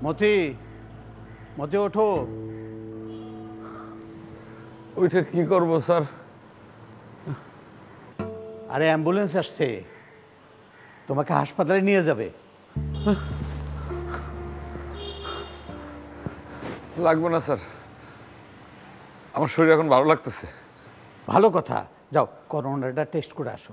মতি, মতি ওঠো। ওইটা কি করব স্যার? আরে অ্যাম্বুলেন্স আসছে, তোমাকে হাসপাতালে নিয়ে যাবে। লাগবে না স্যার, আমার শরীর এখন ভালো লাগতেছে। ভালো কথা, যাও করোনাটা টেস্ট করে আসো।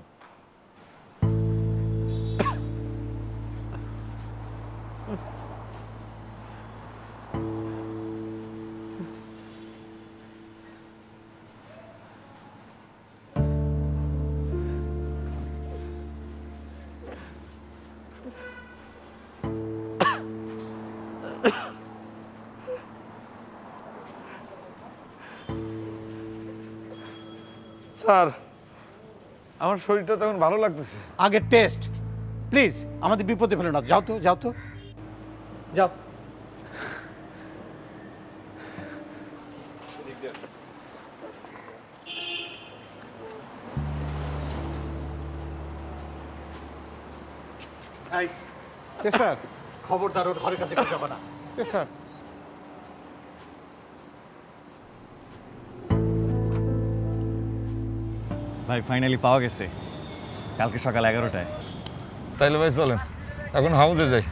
স্যার, আমার শরীরটা তখন ভালো লাগতেছে। আগে টেস্ট, প্লিজ আমাদের বিপদে ফেলো না। যাও তো, যাও তো, যাও। স্যার। খবরদার ওর ঘরের কাছে যাবে না। স্যার। ভাই ফাইনালি পাওয়া গেছে, কালকে সকাল 11টায়। তাইলে ভাই চলেন এখন হাউজে যাই।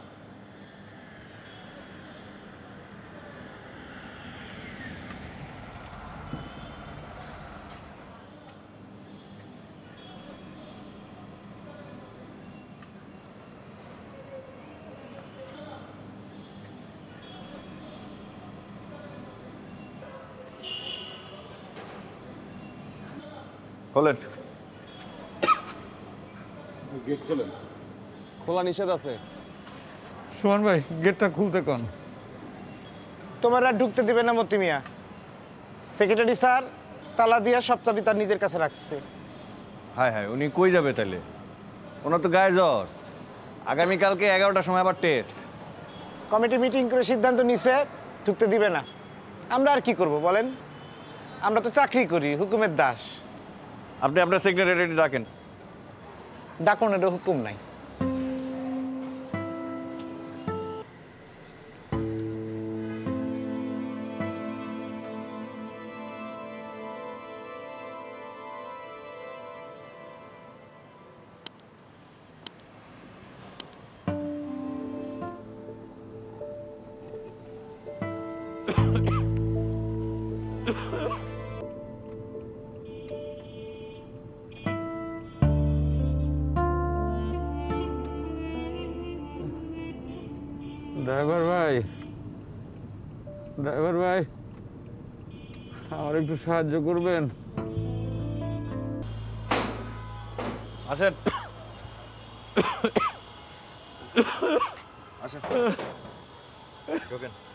খোলেন। গেট খোলেন। খোলা নিষেধ আছে। সুমন ভাই, গেটটা খুলতে কোন? তোমার আর ঢুকতে দিবে না মতি মিয়া। সেক্রেটারি স্যার তালা দিয়া সব চাবি তার নিজের কাছে রাখছে। হায় হায়, উনি কই যাবে তাইলে? ওনার তো গায়ে জ্বর। আগামীকালকে 11টার সময় আবার টেস্ট। কমিটি মিটিং করে সিদ্ধান্ত নিছে ঢুকতে দিবে না। আমরা আর কি করব বলেন? আমরা তো চাকরি করি, হুকুমের দাস। আপনি আপনার সেক্রেটারি ডাকেন। ডাকনেরও হুকুম নাই। ড্রাইভার ভাই, ড্রাইভার ভাই, আমার একটু সাহায্য করবেন? আসেন আসেন, ঢোকেন।